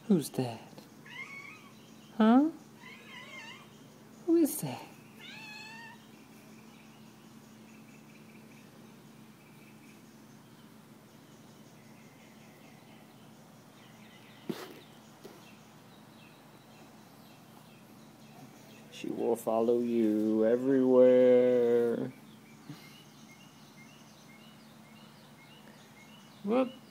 Who's that? Huh? Who is that? She will follow you everywhere. Whoop.